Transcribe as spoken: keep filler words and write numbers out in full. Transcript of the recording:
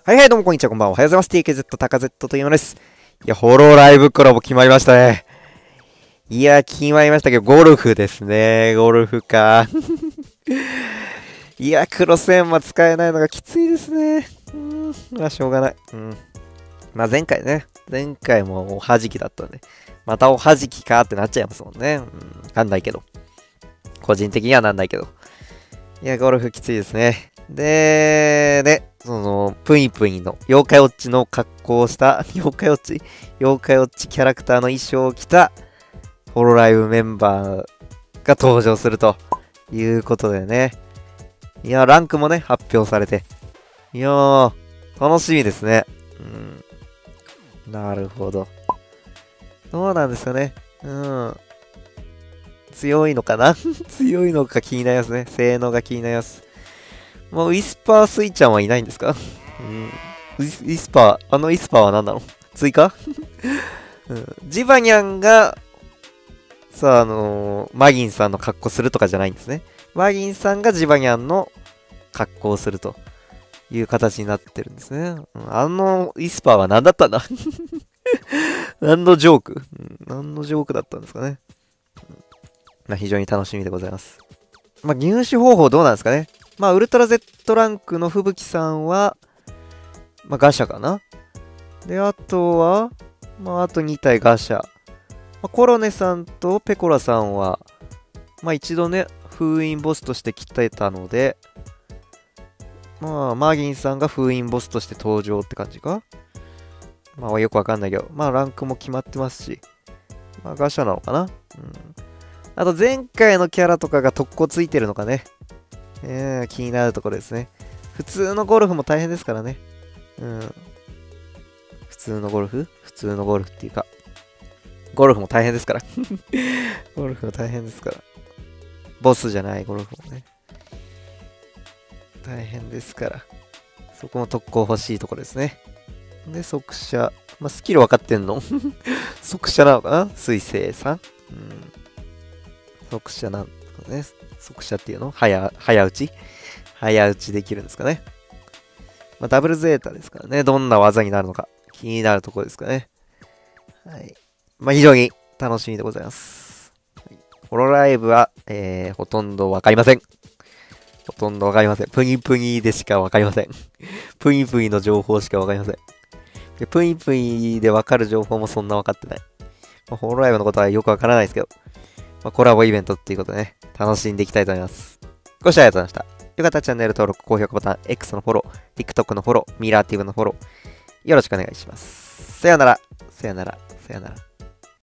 はいはい、どうもこんにちは、こんばんは。おはようございます。ティーケーゼット タカゼットというものです。いや、ホロライブコラボ決まりましたね。いや、決まりましたけど、ゴルフですね。ゴルフか。いや、クロス円は使えないのがきついですね。うん、まあ、しょうがない。うん。まあ、前回ね。前回もおはじきだったんで。またおはじきかってなっちゃいますもんね。うん、なんないけど。個人的にはなんないけど。いや、ゴルフきついですね。で、ね、その、プイプイの、妖怪ウォッチの格好をした、妖怪ウォッチ妖怪ウォッチキャラクターの衣装を着た、ホロライブメンバーが登場するということでね。いや、ランクもね、発表されて。いやー、楽しみですね。うん。なるほど。そうなんですよね。うん。強いのかな強いのか気になりますね。性能が気になります。もうウィスパースイちゃんはいないんですか？うん、ウィス、ウィスパー、あのウィスパーは何なの？追加、うん、ジバニャンが、さあ、あのー、マギンさんの格好するとかじゃないんですね。マギンさんがジバニャンの格好をするという形になってるんですね。うん、あのウィスパーは何だったんだ何のジョーク、うん、何のジョークだったんですかね。うん、まあ、非常に楽しみでございます。まあ、入手方法どうなんですかね。まあ、ウルトラ Z ランクの吹雪さんは、まあ、ガシャかな。で、あとは、まあ、あとに体ガシャ。まあ、コロネさんとペコラさんは、まあ、一度ね、封印ボスとして鍛えたので、まあ、マーギンさんが封印ボスとして登場って感じか。まあ、よくわかんないけど、まあ、ランクも決まってますし、まあ、ガシャなのかな。うん。あと、前回のキャラとかが特攻ついてるのかね。えー、気になるところですね。普通のゴルフも大変ですからね。うん。普通のゴルフ普通のゴルフっていうか、ゴルフも大変ですから。ゴルフも大変ですから。ボスじゃないゴルフもね。大変ですから。そこも特攻欲しいところですね。で、速射。まあ、スキル分かってんの速射なのかな水星さん、うん、速射なんとかね。速射っていうの早、早打ち早打ちできるんですかね。まあ、ダブルゼータですからね。どんな技になるのか気になるところですかね。はい。まあ、非常に楽しみでございます。はい、ホロライブは、えー、ほとんどわかりません。ほとんどわかりません。プニプニでしかわかりません。プニプニの情報しかわかりません。でプニプニでわかる情報もそんなわかってない。まあ、ホロライブのことはよくわからないですけど、まあ、コラボイベントっていうことでね、楽しんでいきたいと思います。ご視聴ありがとうございました。よかったらチャンネル登録、高評価ボタン、X のフォロー、TikTok のフォロー、ミラーティブのフォロー、よろしくお願いします。さよなら、さよなら、さよなら。